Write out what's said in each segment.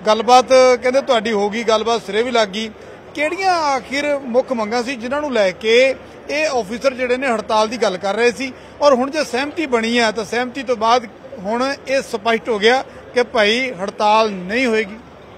ਗੱਲਬਾਤ ਕਹਿੰਦੇ ਤੁਹਾਡੀ ਹੋ ਗਈ, ਗੱਲਬਾਤ ਸਿਰੇ ਵੀ ਲੱਗ ਗਈ। ਕਿਹੜੀਆਂ ਆਖਿਰ ਮੁੱਖ ਮੰਗਾਂ ਸੀ ਜਿਨ੍ਹਾਂ ਨੂੰ ਲੈ ਕੇ ਇਹ ਆਫੀਸਰ ਜਿਹੜੇ ਨੇ ਹੜਤਾਲ ਦੀ ਗੱਲ ਕਰ ਰਹੇ ਸੀ, ਔਰ ਹੁਣ ਜੇ ਸਹਿਮਤੀ ਬਣੀ ਹੈ ਤਾਂ ਸਹਿਮਤੀ ਤੋਂ ਬਾਅਦ ਹੁਣ ਇਹ ਸਪਸ਼ਟ ਹੋ ਗਿਆ ਕਿ ਭਾਈ ਹੜਤਾਲ ਨਹੀਂ ਹੋਏਗੀ।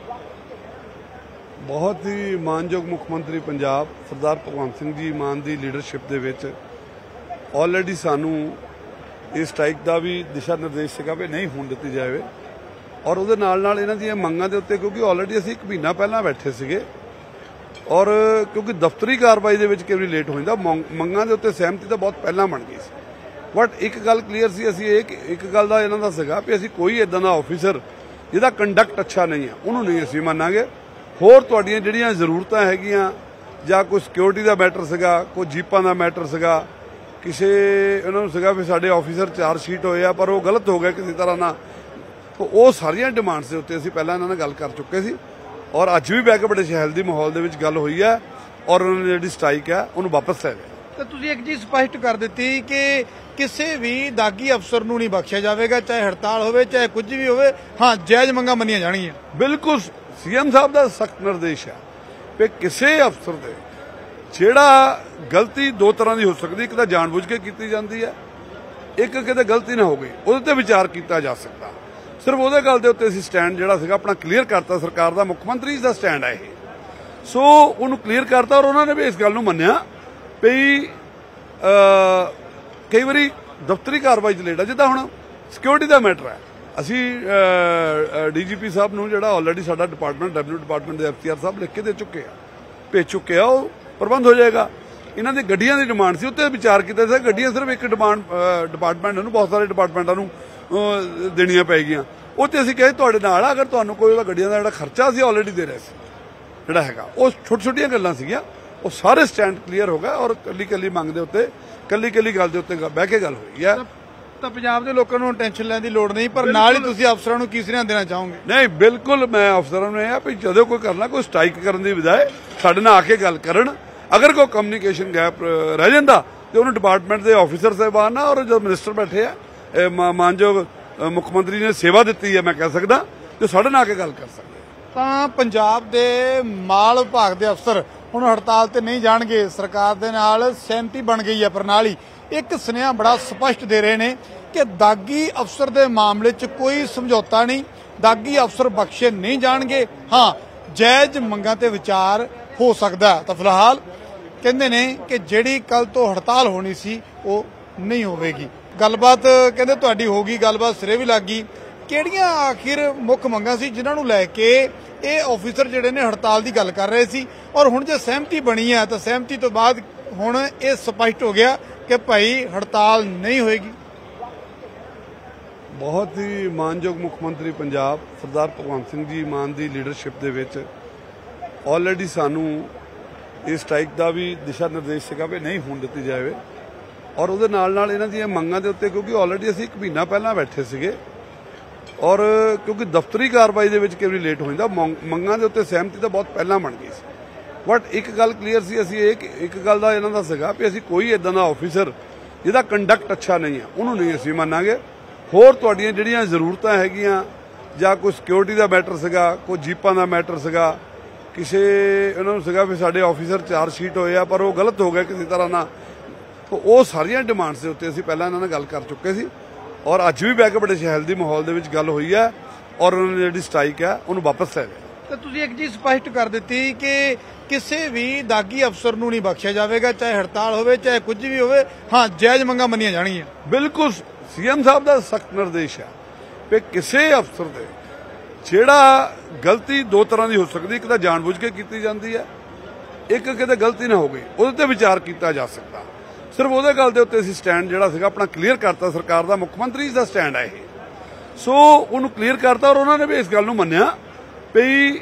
ਬਹੁਤ ਹੀ ਮਾਨਯੋਗ ਮੁੱਖ ਮੰਤਰੀ ਪੰਜਾਬ ਸਰਦਾਰ ਭਗਵੰਤ ਸਿੰਘ ਜੀ ਮਾਨ ਦੀ ਲੀਡਰਸ਼ਿਪ ਦੇ ਵਿੱਚ ਆਲਰੇਡੀ ਸਾਨੂੰ ਇਸ ਸਟ੍ਰਾਈਕ ਦਾ ਵੀ ਦਿਸ਼ਾ ਨਿਰਦੇਸ਼ ਸੀਗਾ ਵੀ ਨਹੀਂ ਹੋਣ ਦਿੱਤੀ ਜਾਵੇ, ਔਰ ਉਹਦੇ ਨਾਲ ਇਹਨਾਂ ਦੀਆਂ ਮੰਗਾਂ ਦੇ ਉੱਤੇ ਕਿਉਂਕਿ ਆਲਰੇਡੀ ਅਸੀਂ 1 ਮਹੀਨਾ ਪਹਿਲਾਂ ਬੈਠੇ ਸੀਗੇ, ਔਰ ਕਿਉਂਕਿ ਦਫ਼ਤਰੀ ਕਾਰਵਾਈ ਦੇ ਵਿੱਚ ਕਈ ਵਾਰੀ ਲੇਟ ਹੋ ਜਾਂਦਾ, ਮੰਗਾਂ ਦੇ ਉੱਤੇ ਸਹਿਮਤੀ ਤਾਂ ਬਹੁਤ ਪਹਿਲਾਂ ਬਣ ਗਈ ਸੀ। ਬਟ ਇੱਕ ਗੱਲ ਕਲੀਅਰ ਸੀ, ਅਸੀਂ ਇੱਕ ਗੱਲ ਦਾ ਇਹਨਾਂ ਦਾ ਸੀਗਾ ਵੀ ਅਸੀਂ ਕੋਈ ਇਦਾਂ ਦਾ ਆਫੀਸਰ ਜਿਹਦਾ ਕੰਡਕਟ ਅੱਛਾ ਨਹੀਂ ਹੈ ਉਹਨੂੰ ਨਹੀਂ ਅਸੀਂ ਮੰਨਾਂਗੇ। ਹੋਰ ਤੁਹਾਡੀਆਂ ਜਿਹੜੀਆਂ ਜ਼ਰੂਰਤਾਂ ਹੈਗੀਆਂ ਜਾਂ ਕੋਈ ਸਿਕਿਉਰਿਟੀ ਦਾ ਮੈਟਰ ਸੀਗਾ, ਕੋਈ ਜੀਪਾਂ ਦਾ ਮੈਟਰ ਸੀਗਾ, ਕਿਸੇ ਉਹਨਾਂ ਨੂੰ ਸੀਗਾ ਵੀ ਸਾਡੇ ਆਫੀਸਰ ਚਾਰਜ ਸ਼ੀਟ ਹੋਏ ਆ ਪਰ ਉਹ ਗਲਤ ਹੋ ਗਿਆ ਕਿਸੇ ਤਰ੍ਹਾਂ ਨਾਲ, ਤਾਂ ਉਹ ਸਾਰੀਆਂ ਡਿਮਾਂਡਸ ਦੇ ਉੱਤੇ ਅਸੀਂ ਪਹਿਲਾਂ ਇਹਨਾਂ ਨਾਲ ਗੱਲ ਕਰ ਚੁੱਕੇ ਸੀ, ਔਰ ਅੱਜ ਵੀ ਬਹਿ ਕੇ ਬੜੇ ਸਹਿਲ ਦੀ ਮਾਹੌਲ ਦੇ ਵਿੱਚ ਗੱਲ ਹੋਈ ਹੈ, ਔਰ ਉਹਨਾਂ ਨੇ ਜਿਹੜੀ ਸਟ੍ਰਾਈਕ ਹੈ ਉਹਨੂੰ ਵਾਪਸ ਲੈ ਲਿਆ। ਤਾਂ ਤੁਸੀਂ ਇੱਕ ਚੀਜ਼ ਸਪਸ਼ਟ ਕਰ ਦਿੱਤੀ ਕਿ ਕਿਸੇ ਵੀ ਦਾਗੀ ਅਫਸਰ ਨੂੰ ਨਹੀਂ ਬਖਸ਼ਿਆ ਜਾਵੇਗਾ, ਚਾਹੇ ਹੜਤਾਲ ਹੋਵੇ ਚਾਹੇ ਕੁਝ ਵੀ ਹੋਵੇ। ਹਾਂ, ਜਾਇਜ਼ ਮੰਗਾਂ ਮੰਨੀਆਂ ਜਾਣਗੀਆਂ। ਬਿਲਕੁਲ ਸੀਐਮ ਸਾਹਿਬ ਦਾ ਸਖਤ ਨਿਰਦੇਸ਼ ਹੈ ਕਿ ਕਿਸੇ ਅਫਸਰ ਦੇ ਜਿਹੜਾ ਗਲਤੀ ਦੋ ਤਰ੍ਹਾਂ ਦੀ ਹੋ ਸਕਦੀ, ਇੱਕ ਤਾਂ ਜਾਣਬੁੱਝ ਕੇ ਕੀਤੀ ਜਾਂਦੀ ਹੈ, ਇੱਕ ਕਿਤੇ ਗਲਤੀ ਨਾ ਹੋ ਗਈ ਉਹਦੇ ਤੇ ਵਿਚਾਰ ਕੀਤਾ ਜਾ ਸਕਦਾ। ਸਿਰਫ ਉਹਦੇ ਗੱਲ ਦੇ ਉੱਤੇ ਅਸੀਂ ਸਟੈਂਡ ਜਿਹੜਾ ਸੀਗਾ ਆਪਣਾ ਕਲੀਅਰ ਕਰਤਾ, ਸਰਕਾਰ ਦਾ ਮੁੱਖ ਮੰਤਰੀ ਦਾ ਸਟੈਂਡ ਹੈ ਇਹ, ਸੋ ਉਹਨੂੰ ਕਲੀਅਰ ਕਰਤਾ, ਔਰ ਉਹਨਾਂ ਨੇ ਵੀ ਇਸ ਗੱਲ ਨੂੰ ਮੰਨਿਆ ਵੀ ਕਈ ਵਾਰੀ ਦਫ਼ਤਰੀ ਕਾਰਵਾਈ 'ਚ ਲੇਟ ਆ, ਜਿੱਦਾਂ ਹੁਣ ਸਿਕਿਉਰਿਟੀ ਦਾ ਮੈਟਰ ਹੈ। ਅਸੀਂ ਡੀਜੀਪੀ ਸਾਹਿਬ ਨੂੰ ਜਿਹੜਾ ਆਲਰੇਡੀ ਸਾਡਾ ਡਿਪਾਰਟਮੈਂਟ ਡਬਲਯੂ ਡਿਪਾਰਟਮੈਂਟ ਦੇ ਐਫਸੀਆਰ ਸਾਹਿਬ ਲਿਖ ਕੇ ਦੇ ਚੁੱਕੇ ਆ, ਭੇਜ ਚੁੱਕੇ ਆ, ਉਹ ਪ੍ਰਬੰਧ ਹੋ ਜਾਏਗਾ। ਇਹਨਾਂ ਦੀ ਗੱਡੀਆਂ ਦੀ ਡਿਮਾਂਡ ਸੀ, ਉੱਤੇ ਵਿਚਾਰ ਕੀਤਾ ਸੀ। ਗੱਡੀਆਂ ਸਿਰਫ ਇੱਕ ਡਿਪਾਰਟਮੈਂਟ ਨੂੰ ਬਹੁਤ ਸਾਰੇ ਡਿਪਾਰਟਮੈਂਟਾਂ ਨੂੰ ਦੇਣੀਆਂ ਪੈਗੀਆਂ, ਉਹ ਤੇ ਅਸੀਂ ਕਹੇ ਤੁਹਾਡੇ ਨਾਲ ਅਗਰ ਤੁਹਾਨੂੰ ਕੋਈ ਗੱਡੀਆਂ ਦਾ ਜਿਹੜਾ ਖਰਚਾ ਅਸੀਂ ਆਲਰੇਡੀ ਦੇ ਰਹੇ ਸੀ ਜਿਹੜਾ ਹੈਗਾ, ਉਹ ਛੋਟੀਆਂ ਗੱਲਾਂ ਸੀਗੀਆਂ, ਉਹ ਸਾਰੇ ਸਟੈਂਡ ਕਲੀਅਰ ਹੋ ਗਏ, ਔਰ ਕੱਲੀ ਮੰਗ ਦੇ ਉੱਤੇ ਕੱਲੀ ਗੱਲ ਦੇ ਉੱਤੇ ਬਹਿ ਕੇ ਗੱਲ ਹੋਈ ਹੈ। ਤਾਂ ਪੰਜਾਬ ਦੇ ਲੋਕਾਂ ਨੂੰ ਟੈਨਸ਼ਨ ਲੈਣ ਦੀ ਲੋੜ ਨਹੀਂ, ਪਰ ਨਾਲ ਹੀ ਤੁਸੀਂ ਅਫਸਰਾਂ ਨੂੰ ਕੀ ਸੁਨੇਹਾ ਦੇਣਾ ਚਾਹੋਗੇ? ਨਹੀਂ, ਬਿਲਕੁਲ ਮੈਂ ਅਫਸਰਾਂ ਨੂੰ ਇਹ ਆ ਵੀ ਜਦੋਂ ਕੋਈ ਕਰਨਾ, ਕੋਈ ਸਟ੍ਰਾਈਕ ਕਰਨ ਦੀ ਬਜਾਏ ਸਾਡੇ ਨਾਲ ਆ ਕੇ ਗੱਲ ਕਰਨ। ਅਗਰ ਕੋਈ ਕਮਿਊਨੀਕੇਸ਼ਨ ਗੈਪ ਰਹਿ ਜਾਂਦਾ ਤੇ ਉਹਨੂੰ ਡਿਪਾਰਟਮੈਂਟ ਦੇ ਆਫੀਸਰ ਸਾਹਿਬਾਨ ਨਾਲ, ਔਰ ਜੋ ਮਿਨਿਸਟਰ ਬੈਠੇ ਆ ਮਾਨਯੋਗ ਮੁੱਖ ਮੰਤਰੀ ਨੇ ਸੇਵਾ ਦਿੱਤੀ ਹੈ, ਮੈਂ ਕਹਿ ਸਕਦਾ, ਤੇ ਸਾਡੇ ਨਾਲ ਆ ਕੇ ਗੱਲ ਕਰ ਸਕਦੇ। ਤਾਂ ਪੰਜਾਬ ਦੇ ਮਾਲ ਵਿਭਾਗ ਦੇ ਅਫਸਰ ਹੁਣ ਹੜਤਾਲ ਤੇ ਨਹੀਂ ਜਾਣਗੇ, ਸਰਕਾਰ ਦੇ ਨਾਲ ਸਹਿਮਤੀ ਬਣ ਗਈ ਹੈ, ਪਰ ਨਾਲ ਹੀ ਇੱਕ ਸੁਨੇਹਾ ਬੜਾ ਸਪਸ਼ਟ ਦੇ ਰਹੇ ਨੇ ਕਿ ਦਾਗੀ ਅਫਸਰ ਦੇ ਮਾਮਲੇ 'ਚ ਕੋਈ ਸਮਝੌਤਾ ਨਹੀਂ, ਦਾਗੀ ਅਫਸਰ ਬਖਸ਼ੇ ਨਹੀਂ ਜਾਣਗੇ। ਹਾਂ, ਜਾਇਜ਼ ਮੰਗਾਂ ਤੇ ਵਿਚਾਰ ਹੋ ਸਕਦਾ। ਤਾਂ ਫਿਲਹਾਲ ਕਹਿੰਦੇ ਨੇ ਕਿ ਜਿਹੜੀ ਕੱਲ ਤੋਂ ਹੜਤਾਲ ਹੋਣੀ ਸੀ ਉਹ ਨਹੀਂ ਹੋਵੇਗੀ। ਗੱਲਬਾਤ ਕਹਿੰਦੇ ਤੁਹਾਡੀ ਹੋ ਗਈ, ਗੱਲਬਾਤ ਸਿਰੇ ਵੀ ਲੱਗ ਗਈ। ਕਿਹੜੀਆਂ ਆਖਿਰ ਮੁੱਖ ਮੰਗਾਂ ਸੀ ਜਿਨ੍ਹਾਂ ਨੂੰ ਲੈ ਕੇ ਇਹ ਆਫੀਸਰ ਜਿਹੜੇ ਨੇ ਹੜਤਾਲ ਦੀ ਗੱਲ ਕਰ ਰਹੇ ਸੀ, ਔਰ ਹੁਣ ਜੇ ਸਹਿਮਤੀ ਬਣੀ ਹੈ ਤਾਂ ਸਹਿਮਤੀ ਤੋਂ ਬਾਅਦ ਹੁਣ ਇਹ ਸਪਸ਼ਟ ਹੋ ਗਿਆ ਕਿ ਭਾਈ ਹੜਤਾਲ ਨਹੀਂ ਹੋਏਗੀ। ਬਹੁਤ ਹੀ ਮਾਨਯੋਗ ਮੁੱਖ ਮੰਤਰੀ ਪੰਜਾਬ ਸਰਦਾਰ ਭਗਵੰਤ ਸਿੰਘ ਜੀ ਮਾਨ ਦੀ ਲੀਡਰਸ਼ਿਪ ਦੇ ਵਿੱਚ ਆਲਰੇਡੀ ਸਾਨੂੰ ਇਸ ਸਟ੍ਰਾਈਕ ਦਾ ਵੀ ਦਿਸ਼ਾ ਨਿਰਦੇਸ਼ ਸੀਗਾ ਵੀ ਨਹੀਂ ਹੋਣ ਦਿੱਤੀ ਜਾਵੇ, ਔਰ ਉਹਦੇ ਨਾਲ ਇਹਨਾਂ ਦੀਆਂ ਮੰਗਾਂ ਦੇ ਉੱਤੇ ਕਿਉਂਕਿ ਆਲਰੇਡੀ ਅਸੀਂ 1 ਮਹੀਨਾ ਪਹਿਲਾਂ ਬੈਠੇ ਸੀਗੇ, ਔਰ ਕਿਉਂਕਿ ਦਫ਼ਤਰੀ ਕਾਰਵਾਈ ਦੇ ਵਿੱਚ ਕਈ ਵਾਰੀ ਲੇਟ ਹੋ ਜਾਂਦਾ, ਮੰਗਾਂ ਦੇ ਉੱਤੇ ਸਹਿਮਤੀ ਤਾਂ ਬਹੁਤ ਪਹਿਲਾਂ ਬਣ ਗਈ ਸੀ। ਬਟ ਇੱਕ ਗੱਲ ਕਲੀਅਰ ਸੀ, ਅਸੀਂ ਇੱਕ ਗੱਲ ਦਾ ਇਹਨਾਂ ਦਾ ਸੀਗਾ ਵੀ ਅਸੀਂ ਕੋਈ ਇਦਾਂ ਦਾ ਆਫੀਸਰ ਜਿਹਦਾ ਕੰਡਕਟ ਅੱਛਾ ਨਹੀਂ ਹੈ ਉਹਨੂੰ ਨਹੀਂ ਅਸੀਂ ਮੰਨਾਂਗੇ। ਹੋਰ ਤੁਹਾਡੀਆਂ ਜਿਹੜੀਆਂ ਜ਼ਰੂਰਤਾਂ ਹੈਗੀਆਂ ਜਾਂ ਕੋਈ ਸਿਕਿਉਰਿਟੀ ਦਾ ਮੈਟਰ ਸੀਗਾ, ਕੋਈ ਜੀਪਾਂ ਦਾ ਮੈਟਰ ਸੀਗਾ, ਕਿਸੇ ਉਹਨਾਂ ਨੂੰ ਸੀਗਾ ਵੀ ਸਾਡੇ ਆਫੀਸਰ ਚਾਰਜ ਸ਼ੀਟ ਹੋਏ ਆ ਪਰ ਉਹ ਗਲਤ ਹੋ ਗਿਆ ਕਿਸੇ ਤਰ੍ਹਾਂ ਨਾਲ, ਤਾਂ ਉਹ ਸਾਰੀਆਂ ਡਿਮਾਂਡਸ ਦੇ ਉੱਤੇ ਅਸੀਂ ਪਹਿਲਾਂ ਇਹਨਾਂ ਨਾਲ ਗੱਲ ਕਰ ਚੁੱਕੇ ਸੀ, ਔਰ ਅੱਜ ਵੀ ਬਹਿ ਕੇ ਬੜੇ ਸਹਿਲ ਦੀ ਮਾਹੌਲ ਦੇ ਵਿੱਚ ਗੱਲ ਹੋਈ ਹੈ, ਔਰ ਉਹਨਾਂ ਨੇ ਜਿਹੜੀ ਸਟ੍ਰਾਈਕ ਹੈ ਉਹਨੂੰ ਵਾਪਸ ਲੈ ਲਿਆ। ਤਾਂ ਤੁਸੀਂ ਇੱਕ ਚੀਜ਼ ਸਪਸ਼ਟ ਕਰ ਦਿੱਤੀ ਕਿ ਕਿਸੇ ਵੀ ਦਾਗੀ ਅਫਸਰ ਨੂੰ ਨਹੀਂ ਬਖਸ਼ਿਆ ਜਾਵੇਗਾ, ਚਾਹੇ ਹੜਤਾਲ ਹੋਵੇ ਚਾਹੇ ਕੁਝ ਵੀ ਹੋਵੇ। ਹਾਂ, ਜਾਇਜ਼ ਮੰਗਾਂ ਮੰਨੀਆਂ ਜਾਣਗੀਆਂ। ਬਿਲਕੁਲ ਸੀਐਮ ਸਾਹਿਬ ਦਾ ਸਖਤ ਨਿਰਦੇਸ਼ ਹੈ ਕਿ ਕਿਸੇ ਅਫਸਰ ਦੇ ਜਿਹੜਾ ਗਲਤੀ ਦੋ ਤਰ੍ਹਾਂ ਦੀ ਹੋ ਸਕਦੀ, ਇੱਕ ਤਾਂ ਜਾਣਬੁੱਝ ਕੇ ਕੀਤੀ ਜਾਂਦੀ ਹੈ, ਇੱਕ ਕਿਤੇ ਗਲਤੀ ਨਾ ਹੋ ਗਈ ਉਹਦੇ ਤੇ ਵਿਚਾਰ ਕੀਤਾ ਜਾ ਸਕਦਾ। ਸਿਰਫ ਉਹਦੇ ਗੱਲ ਦੇ ਉੱਤੇ ਅਸੀਂ ਸਟੈਂਡ ਜਿਹੜਾ ਸੀਗਾ ਆਪਣਾ ਕਲੀਅਰ ਕਰਤਾ, ਸਰਕਾਰ ਦਾ ਮੁੱਖ ਮੰਤਰੀ ਦਾ ਸਟੈਂਡ ਹੈ ਇਹ, ਸੋ ਉਹਨੂੰ ਕਲੀਅਰ ਕਰਤਾ, ਔਰ ਉਹਨਾਂ ਨੇ ਵੀ ਇਸ ਗੱਲ ਨੂੰ ਮੰਨਿਆ ਵੀ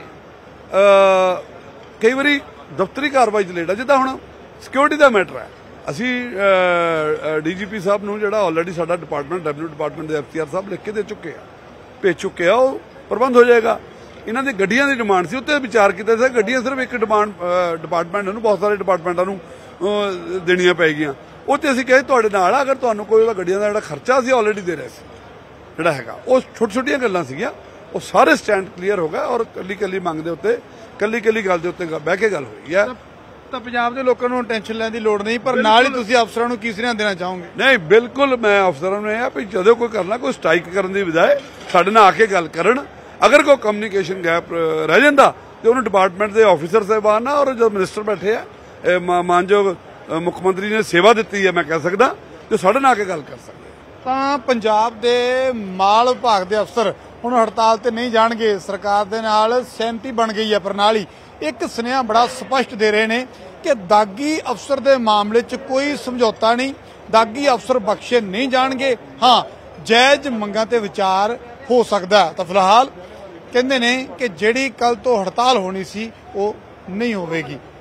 ਕਈ ਵਾਰੀ ਦਫ਼ਤਰੀ ਕਾਰਵਾਈ 'ਚ ਲੇਟ ਆ, ਜਿੱਦਾਂ ਹੁਣ ਸਿਕਿਉਰਿਟੀ ਦਾ ਮੈਟਰ ਹੈ। ਅਸੀਂ ਡੀਜੀਪੀ ਸਾਹਿਬ ਨੂੰ ਜਿਹੜਾ ਆਲਰੇਡੀ ਸਾਡਾ ਡਿਪਾਰਟਮੈਂਟ ਡਬਲਯੂ ਡਿਪਾਰਟਮੈਂਟ ਦੇ ਐਫਸੀਆਰ ਸਾਹਿਬ ਲਿਖ ਕੇ ਦੇ ਚੁੱਕੇ ਆ, ਭੇਜ ਚੁੱਕੇ ਆ, ਉਹ ਪ੍ਰਬੰਧ ਹੋ ਜਾਏਗਾ। ਇਹਨਾਂ ਦੀ ਗੱਡੀਆਂ ਦੀ ਡਿਮਾਂਡ ਸੀ, ਉੱਤੇ ਵਿਚਾਰ ਕੀਤਾ ਸੀ। ਗੱਡੀਆਂ ਸਿਰਫ ਇੱਕ ਡਿਪਾਰਟਮੈਂਟ ਨੂੰ ਬਹੁਤ ਸਾਰੇ ਡਿਪਾਰਟਮੈਂਟਾਂ ਨੂੰ ਦੇਣੀਆਂ ਪੈਗੀਆਂ, ਉਹ ਤੇ ਅਸੀਂ ਕਹੇ ਤੁਹਾਡੇ ਨਾਲ ਅਗਰ ਤੁਹਾਨੂੰ ਕੋਈ ਗੱਡੀਆਂ ਦਾ ਜਿਹੜਾ ਖਰਚਾ ਅਸੀਂ ਆਲਰੇਡੀ ਦੇ ਰਹੇ ਸੀ ਜਿਹੜਾ ਹੈਗਾ, ਉਹ ਛੋਟੀਆਂ ਗੱਲਾਂ ਸੀਗੀਆਂ, ਉਹ ਸਾਰੇ ਸਟੈਂਡ ਕਲੀਅਰ ਹੋ ਗਏ ਔਰ ਕੱਲੀ ਮੰਗ ਦੇ ਉੱਤੇ ਕੱਲੀ ਗੱਲ ਦੇ ਉੱਤੇ ਬਹਿ ਕੇ ਗੱਲ ਹੋਈ ਹੈ। ਤਾਂ ਪੰਜਾਬ ਦੇ ਲੋਕਾਂ ਨੂੰ ਟੈਨਸ਼ਨ ਲੈਣ ਦੀ ਲੋੜ ਨਹੀਂ, ਪਰ ਨਾਲ ਹੀ ਤੁਸੀਂ ਅਫਸਰਾਂ ਨੂੰ ਕੀ ਸੁਨੇਹਾ ਦੇਣਾ ਚਾਹੋਗੇ? ਨਹੀਂ, ਬਿਲਕੁਲ ਮੈਂ ਅਫਸਰਾਂ ਨੂੰ ਇਹ ਆ ਵੀ ਜਦੋਂ ਕੋਈ ਕਰਨਾ ਕੋਈ ਸਟ੍ਰਾਈਕ ਕਰਨ ਦੀ ਬਜਾਏ ਸਾਡੇ ਨਾਲ ਆ ਕੇ ਗੱਲ ਕਰਨ। ਅਗਰ ਕੋਈ ਕਮਿਊਨੀਕੇਸ਼ਨ ਗੈਪ ਰਹਿ ਜਾਂਦਾ ਤੇ ਉਹਨੂੰ ਡਿਪਾਰਟਮੈਂਟ ਦੇ ਆਫੀਸਰ ਸਾਹਿਬਾਨ ਨਾਲ ਔਰ ਜੋ ਮਿਨਿਸਟਰ ਬੈਠੇ ਆ ਮਾਨਯੋਗ ਮੁੱਖ ਮੰਤਰੀ ਨੇ ਸੇਵਾ ਦਿੱਤੀ ਹੈ, ਮੈਂ ਕਹਿ ਸਕਦਾ ਤੇ ਸਾਡੇ ਨਾਲ ਆ ਕੇ ਗੱਲ ਕਰ ਸਕਦੇ। ਤਾਂ ਪੰਜਾਬ ਦੇ ਮਾਲ ਵਿਭਾਗ ਦੇ ਅਫਸਰ ਹੁਣ ਹੜਤਾਲ ਤੇ ਨਹੀਂ ਜਾਣਗੇ, ਸਰਕਾਰ ਦੇ ਨਾਲ ਸਹਿਮਤੀ ਬਣ ਗਈ ਹੈ। ਪਰ ਨਾਲ ਹੀ ਇੱਕ ਸੁਨੇਹਾ ਬੜਾ ਸਪਸ਼ਟ ਦੇ ਰਹੇ ਨੇ ਕਿ ਦਾਗੀ ਅਫਸਰ ਦੇ ਮਾਮਲੇ 'ਚ ਕੋਈ ਸਮਝੌਤਾ ਨਹੀਂ, ਦਾਗੀ ਅਫਸਰ ਬਖਸ਼ੇ ਨਹੀਂ ਜਾਣਗੇ। ਹਾਂ, ਜਾਇਜ਼ ਮੰਗਾਂ ਤੇ ਵਿਚਾਰ ਹੋ ਸਕਦਾ। ਤਾਂ ਫਿਲਹਾਲ ਕਹਿੰਦੇ ਨੇ ਕਿ ਜਿਹੜੀ ਕੱਲ ਤੋਂ ਹੜਤਾਲ ਹੋਣੀ ਸੀ ਉਹ ਨਹੀਂ ਹੋਵੇਗੀ।